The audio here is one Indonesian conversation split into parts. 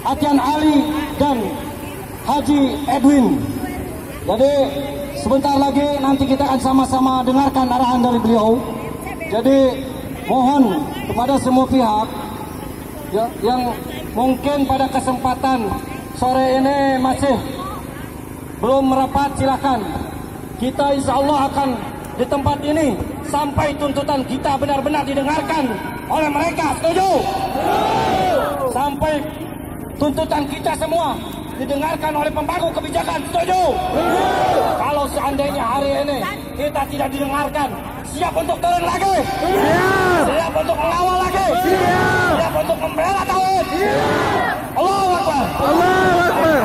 Atian Ali dan Haji Edwin. Jadi sebentar lagi nanti kita akan sama-sama dengarkan arahan dari beliau. Jadi mohon kepada semua pihak yang mungkin pada kesempatan sore ini masih belum merapat, silakan. Kita insya Allah akan di tempat ini sampai tuntutan kita benar-benar didengarkan oleh mereka. Setuju? Sampai tuntutan kita semua didengarkan oleh pemangku kebijakan. Setuju? Kalau seandainya hari ini kita tidak didengarkan, siap untuk turun lagi? Siap untuk mengawal lagi? Siap untuk membela tauhid? Allahu Akbar. Allahu Akbar.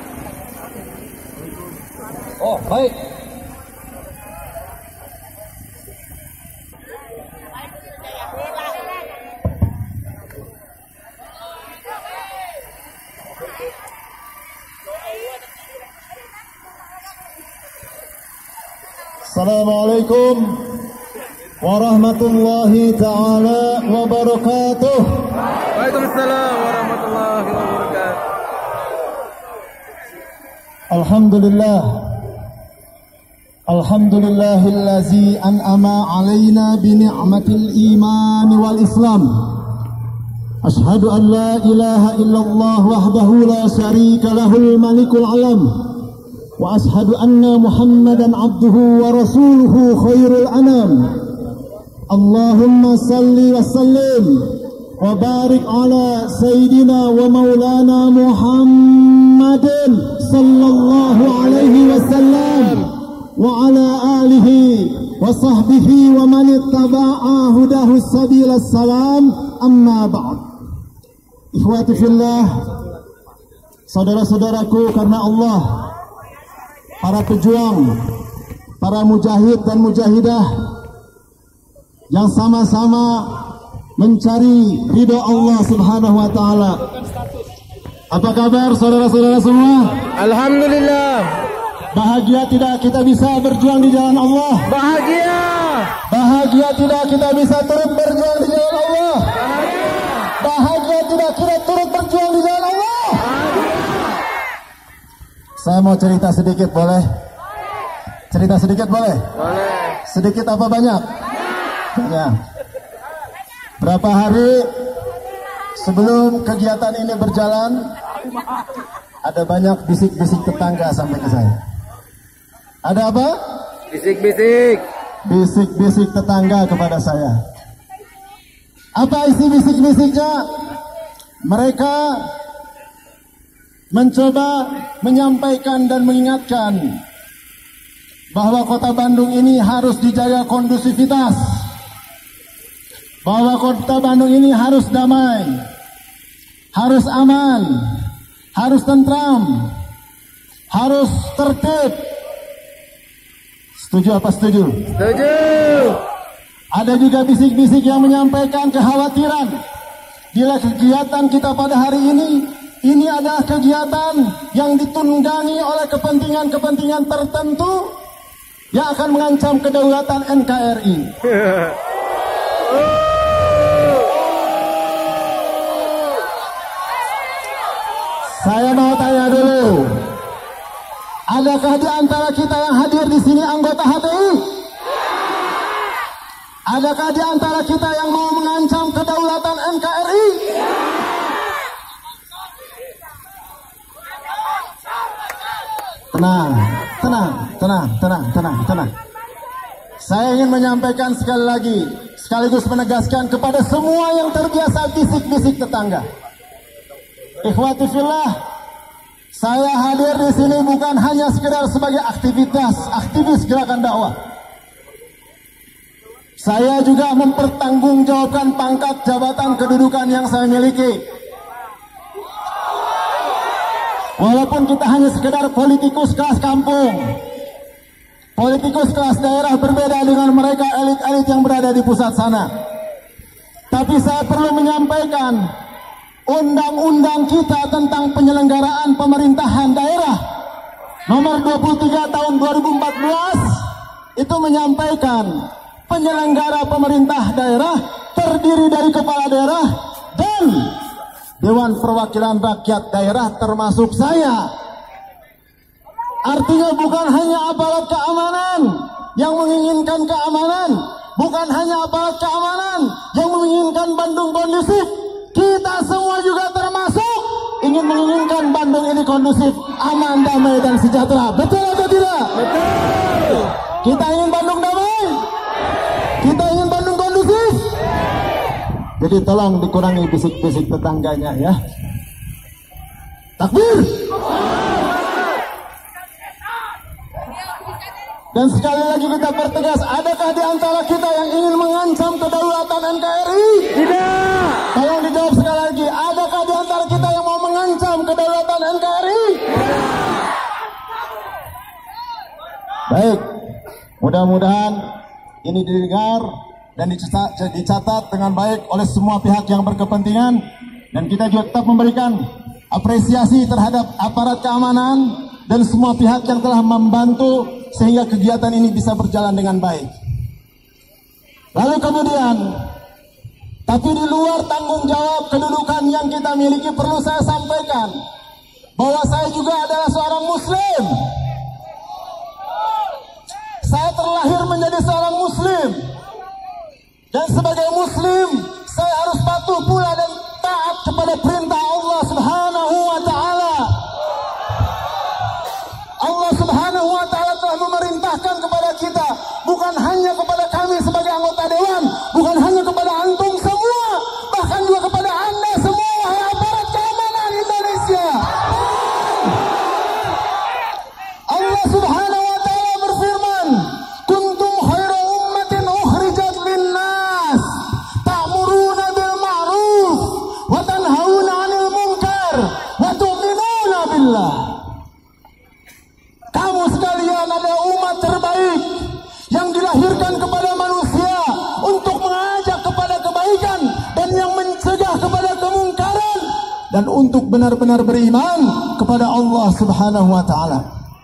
Oh, baik. Assalamualaikum warahmatullahi ta'ala wabarakatuh. Waalaikumsalam warahmatullahi wabarakatuh. Alhamdulillah. Alhamdulillahillazi an'ama alaina bi ni'matil iman wal islam. Ashhadu an la ilaha illallah wahdahu la syarika lahul malikul alam. وأشهد أن محمدا عبده ورسوله خير الأنام اللهم صل وسلم وبارك على سيدنا ومولانا محمد صلى الله عليه وسلم وعلى آله وصحبه ومن اتبع هداه السبيل السلام أما بعد إخواتي في الله saudara-saudaraku karena Allah, para pejuang, para mujahid dan mujahidah yang sama-sama mencari ridho Allah Subhanahu wa taala. Apa kabar saudara-saudara semua? Alhamdulillah. Bahagia tidak kita bisa berjuang di jalan Allah? Bahagia. Bahagia tidak kita bisa turut berjuang di jalan Allah? Bahagia tidak kita turut berjuang di jalan Allah? Saya mau cerita sedikit, boleh? Cerita sedikit boleh? Boleh. Sedikit apa banyak? Banyak. Berapa hari sebelum kegiatan ini berjalan, ada banyak bisik-bisik tetangga sampai ke saya. Ada apa? Bisik-bisik. Bisik-bisik tetangga kepada saya. Apa isi bisik-bisiknya? Mereka mencoba menyampaikan dan mengingatkan bahwa kota Bandung ini harus dijaga kondusivitas, bahwa kota Bandung ini harus damai, harus aman, harus tentram, harus tertib. Setuju apa setuju? Setuju. Ada juga bisik-bisik yang menyampaikan kekhawatiran bila kegiatan kita pada hari ini adalah kegiatan yang ditunggangi oleh kepentingan-kepentingan tertentu yang akan mengancam kedaulatan NKRI. Saya mau tanya dulu, adakah di antara kita yang hadir di sini anggota HTI? Adakah di antara kita yang mau mengancam kedaulatan NKRI? Tenang. Saya ingin menyampaikan sekali lagi, sekaligus menegaskan kepada semua yang terbiasa bisik-bisik tetangga. Ikhwati fillah, saya hadir di sini bukan hanya sekedar sebagai aktivis gerakan dakwah. Saya juga mempertanggungjawabkan pangkat jabatan kedudukan yang saya miliki. Walaupun kita hanya sekedar politikus kelas kampung, politikus kelas daerah berbeda dengan mereka elit-elit yang berada di pusat sana. Tapi saya perlu menyampaikan, undang-undang kita tentang penyelenggaraan pemerintahan daerah nomor 23 tahun 2014 itu menyampaikan penyelenggara pemerintah daerah terdiri dari kepala daerah dan Dewan Perwakilan Rakyat Daerah termasuk saya. Artinya bukan hanya aparat keamanan yang menginginkan keamanan, bukan hanya aparat keamanan yang menginginkan Bandung kondusif, kita semua juga termasuk menginginkan Bandung ini kondusif, aman, damai, dan sejahtera. Betul atau tidak? Betul. Kita ingin Bandung damai, kita ingin Bandung kondusif. Jadi tolong dikurangi bisik-bisik tetangganya ya. Takbir. Dan sekali lagi kita pertegas, adakah di antara kita yang ingin mengancam kedaulatan NKRI? Tidak. Tolong dijawab sekali lagi, adakah di antara kita yang mau mengancam kedaulatan NKRI? Baik, mudah-mudahan ini didengar dan dicatat dengan baik oleh semua pihak yang berkepentingan, dan kita juga tetap memberikan apresiasi terhadap aparat keamanan dan semua pihak yang telah membantu sehingga kegiatan ini bisa berjalan dengan baik. Lalu kemudian, tapi di luar tanggung jawab kedudukan yang kita miliki, perlu saya sampaikan bahwa saya juga adalah seorang muslim. Saya terlahir menjadi seorang muslim, dan sebagai muslim saya harus patuh pula dan taat kepada perintah Allah Subhanahu wa taala. Allah Subhanahu wa taala telah memerintahkan kepada kita, bukan hanya kepada kami sebagai anggota dewan, bukan hanya kepada antum semua, bahkan juga kepada Anda semua, wahai aparat keamanan Indonesia. Allah Subhanahu wa taala berfirman, "Kuntum khaira ummatin ukhrijat lin-nas, ta'muruna bil ma'ruf wa tanhauna 'anil munkar wa tu'minuna billah." Kamu sekalian adalah umat terbaik yang dilahirkan kepada manusia untuk mengajak kepada kebaikan dan yang mencegah kepada kemungkaran, dan untuk benar-benar beriman kepada Allah Subhanahu wa taala.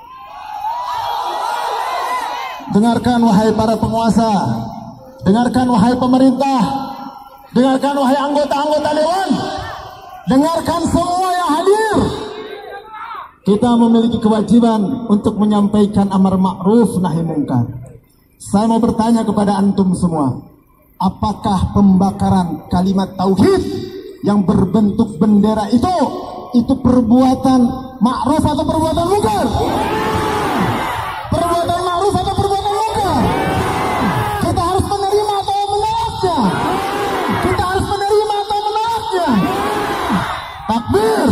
Dengarkan wahai para penguasa, dengarkan wahai pemerintah, dengarkan wahai anggota-anggota dewan, dengarkan semua yang hadir. Kita memiliki kewajiban untuk menyampaikan amar ma'ruf nahi mungkar. Saya mau bertanya kepada antum semua, apakah pembakaran kalimat tauhid yang berbentuk bendera itu perbuatan ma'ruf atau perbuatan mungkar? Perbuatan ma'ruf atau perbuatan mungkar? Kita harus menerima atau menolaknya? Kita harus menerima atau menolaknya? Takbir.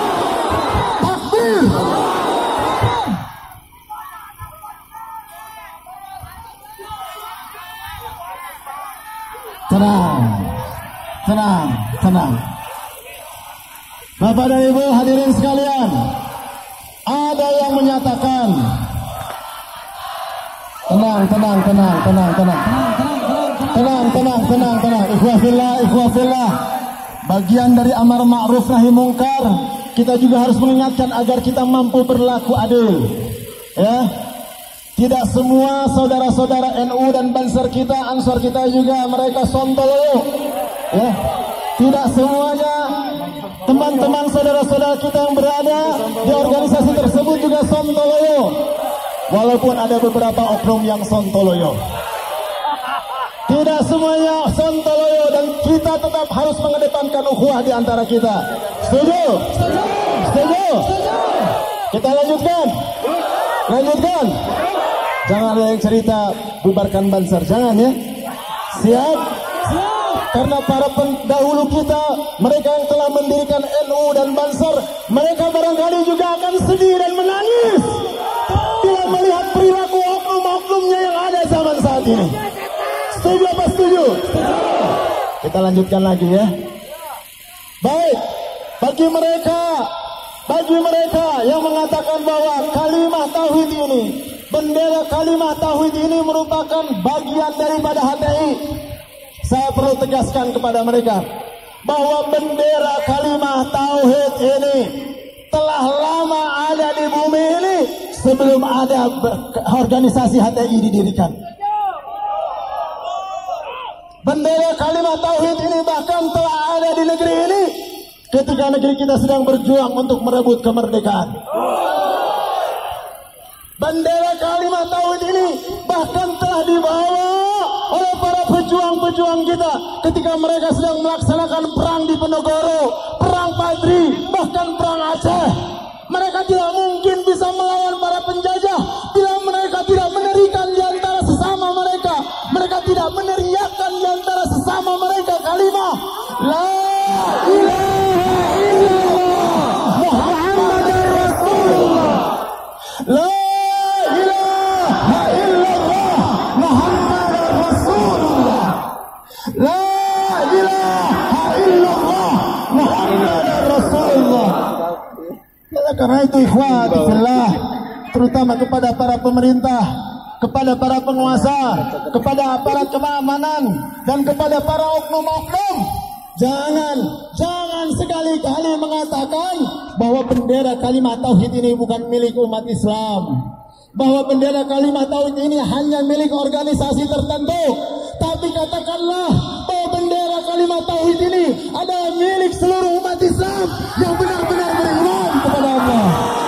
Tenang. Bapak dan Ibu hadirin sekalian, ada yang menyatakan, tenang. Ikhwafillah. Bagian dari amar ma'ruf nahi mungkar, kita juga harus mengingatkan agar kita mampu berlaku adil. Ya. Tidak semua saudara-saudara NU dan Banser kita, Ansor kita juga mereka sontoloyo. Ya. Tidak semuanya teman-teman saudara-saudara kita yang berada di organisasi tersebut juga sontoloyo. Walaupun ada beberapa oknum yang sontoloyo. Tidak semuanya sontoloyo, dan kita tetap harus mengedepankan ukhuwah di antara kita. Setuju? Kita lanjutkan. Jangan ada yang cerita bubarkan Banser, jangan ya. Siap? Karena para pendahulu kita, mereka yang telah mendirikan NU dan Banser, mereka barangkali juga akan sedih dan menangis bila melihat perilaku oknum-oknumnya yang ada zaman saat ini. Setuju apa setuju? Kita lanjutkan lagi ya. Baik, bagi mereka yang mengatakan bahwa kalimah tauhid ini, bendera kalimah tauhid ini merupakan bagian daripada HTI, saya perlu tegaskan kepada mereka bahwa bendera kalimah tauhid ini telah lama ada di bumi ini sebelum ada organisasi HTI didirikan. Bendera kalimah tauhid ini bahkan telah ada di negeri ini ketika negeri kita sedang berjuang untuk merebut kemerdekaan. Bendera kalimat tauhid ini bahkan telah dibawa oleh para pejuang-pejuang kita ketika mereka sedang melaksanakan perang di Penogoro, perang Padri, bahkan perang Aceh. Mereka tidak mungkin bisa melawan para penjajah bila mereka tidak menerikan di antara sesama mereka. Mereka tidak meneriakkan di antara sesama mereka kalimat La ilaha illallah Muhammadar Rasulullah. La ilaha illallah Muhammadar Rasulullah. La ilaha illallah Muhammadar Rasulullah. Karena itu ikhwati fillah, terutama kepada para pemerintah, kepada para penguasa, kepada aparat keamanan, dan kepada para oknum-oknum, jangan sekali-kali mengatakan bahwa bendera kalimat tauhid ini bukan milik umat Islam, bahwa bendera kalimat tauhid ini hanya milik organisasi tertentu. Tapi katakanlah bahwa bendera kalimat tauhid ini adalah milik seluruh umat Islam yang benar-benar beriman kepada Allah.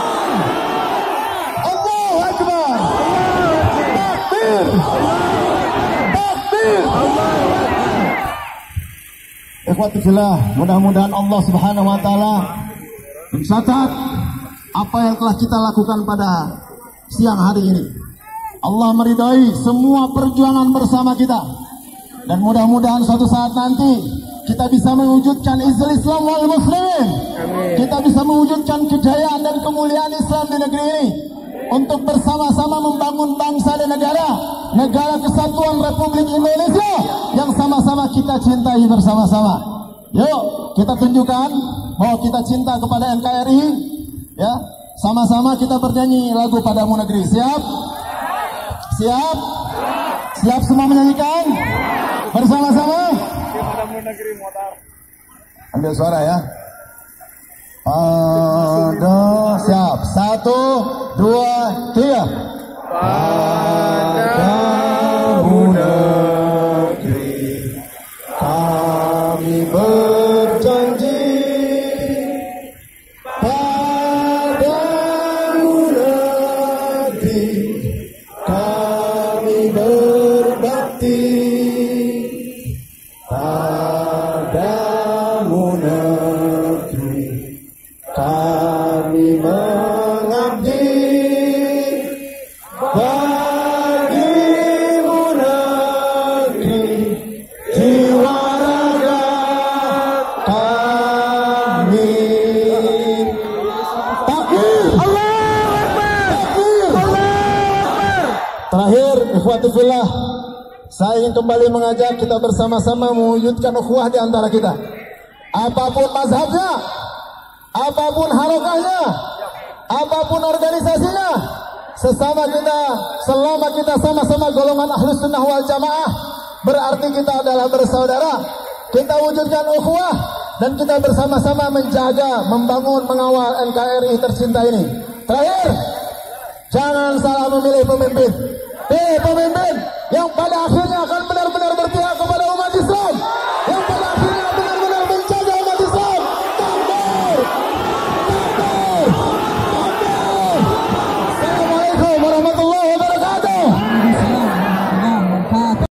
Allahu Akbar. Takbir. Takbir. Ikhwati fillah, mudah-mudahan Allah Subhanahu wa taala mencatat apa yang telah kita lakukan pada siang hari ini. Allah meridai semua perjuangan bersama kita, dan mudah-mudahan suatu saat nanti kita bisa mewujudkan izil Islam wal muslimin. Kita bisa mewujudkan kejayaan dan kemuliaan Islam di negeri ini untuk bersama-sama membangun bangsa dan negara kesatuan Republik Indonesia yang sama-sama kita cintai bersama-sama. Yuk kita tunjukkan bahwa kita cinta kepada NKRI, ya. Sama-sama kita bernyanyi lagu Padamu Negeri. Siap? Siap? Siap semua menyanyikan? Bersama-sama? Padamu Negeri Motar. Ambil suara ya. Siap. 1, 2, 3. Padamu negeri kami berjanji. Padamu negeri kami berbakti. Padamu negeri kami mengabdi. Bagimu negeri jiwa raga kami. Takbir. Allahu Akbar. Takbir. Allahu Akbar. Terakhir, ikhwati fillah, saya ingin kembali mengajak kita bersama-sama mewujudkan ukhuwah di antara kita. Apapun mazhabnya, apapun harokahnya, apapun organisasinya, selama kita sama-sama golongan Ahlus Sunnah wal Jamaah, berarti kita adalah bersaudara. Kita wujudkan ukhuwah dan kita bersama-sama menjaga, membangun, mengawal NKRI tercinta ini. Terakhir, jangan salah memilih pemimpin. Pilih pemimpin yang pada akhirnya akan benar-benar berpihak